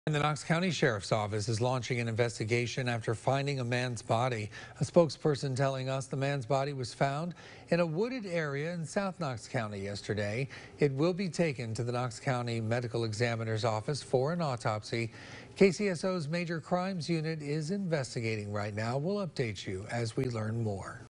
And the Knox County Sheriff's Office is launching an investigation after finding a man's body. A spokesperson telling us the man's body was found in a wooded area in South Knox County yesterday. It will be taken to the Knox County Medical Examiner's Office for an autopsy. KCSO's Major Crimes Unit is investigating right now. We'll update you as we learn more.